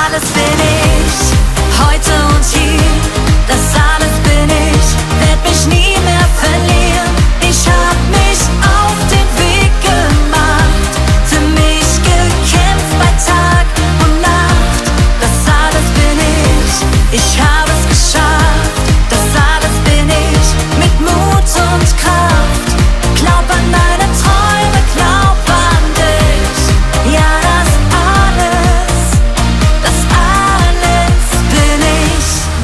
alles bin ich, heute und hier. Das alles bin ich, werd mich nie mehr verlieren. Ich hab mich auf den Weg gemacht, für mich gekämpft bei Tag und Nacht. Das alles bin ich hab es geschafft. Das alles bin ich, mit Mut und Kraft. Glaub an deine Träume, glaub an dich. Ja, das alles bin ich.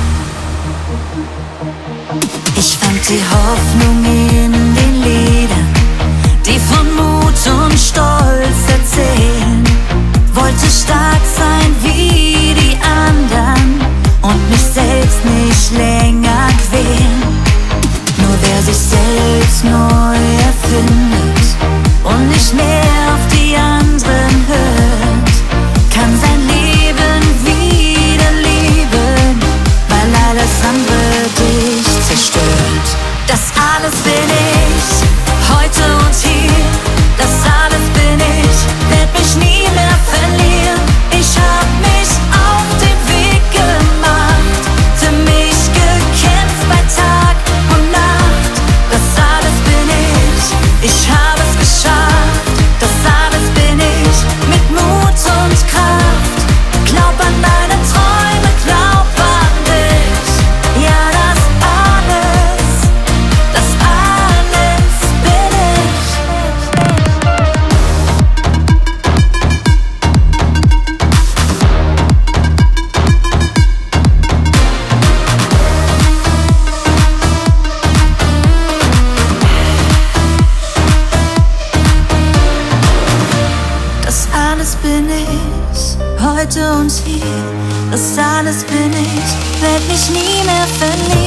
Ich fand die Hoffnung in den Liedern, die von Mut und Stolz erzählen. Wollte stark sein wie die anderen und mich selbst nicht länger quälen. Nur wer sich selbst neu erfindet und nicht mehr auf die anderen hört, kann sein Leben wieder lieben, weil alles andere dich zerstört. Das alles bin ich, heute und hier. Das alles bin ich, werd mich nie mehr verlieren. Ich hab mich auf den Weg gemacht, für mich gekämpft bei Tag und Nacht. Das alles bin ich hab es geschafft. Das alles bin ich, mit Mut und Kraft. Glaub an deine Träume, glaub an dich. Ja, das alles bin ich. Das alles bin ich, heute und hier. Das alles bin ich, werd mich nie mehr verlieren.